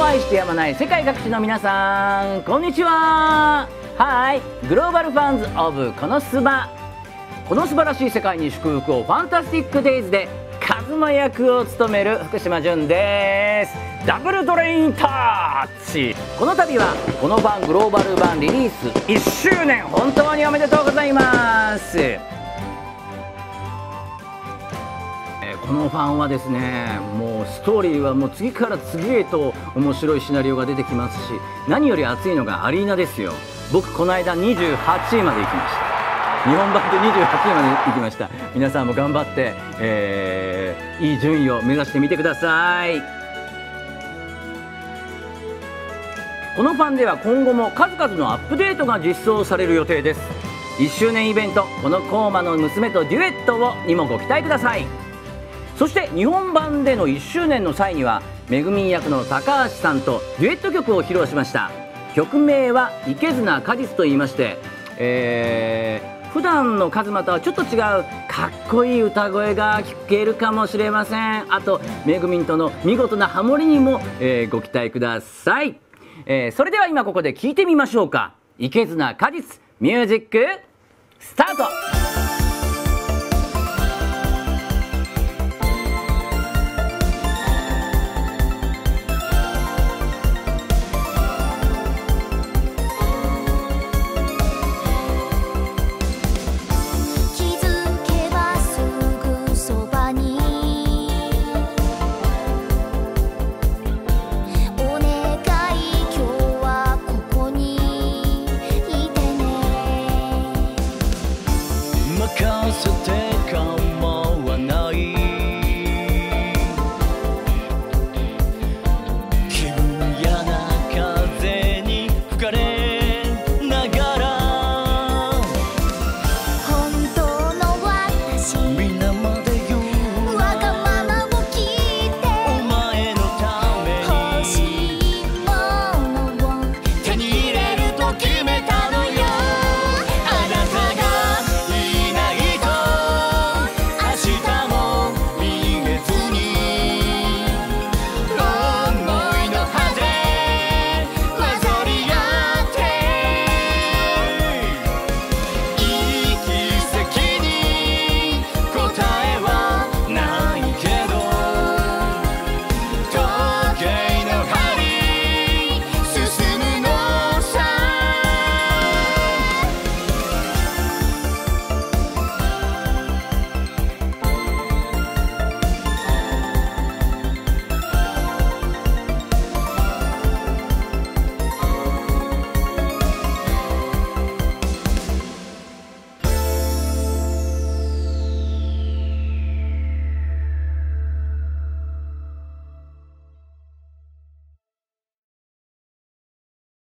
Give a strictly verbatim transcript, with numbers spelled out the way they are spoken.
愛してやまない世界各地の皆さん、こんにちは。はい、グローバルファンズオブこのすば、この素晴らしい世界に祝福をファンタスティックデイズでカズマ役を務める福島純です。ダブルドレインタッチ。この度はこの版グローバル版リリースいっしゅうねん、本当におめでとうございます。このファンはですね、もうストーリーはもう次から次へと面白いシナリオが出てきますし、何より熱いのがアリーナですよ。僕この間にじゅうはちいまで行きました。日本版でにじゅうはちいまで行きました。皆さんも頑張って、えー、いい順位を目指してみてください。このファンでは今後も数々のアップデートが実装される予定です。いっしゅうねんイベント、このコーマの娘とデュエットをにもご期待ください。そして日本版でのいっしゅうねんの際にはめぐみん役の高橋さんとデュエット曲を披露しました。曲名は池綱果実と言いまして、えー、普段のカズマとはちょっと違うかっこいい歌声が聞けるかもしれません。あとめぐみんとの見事なハモリにも、えー、ご期待ください。えー、それでは今ここで聴いてみましょうか。池綱果実ミュージックスタート。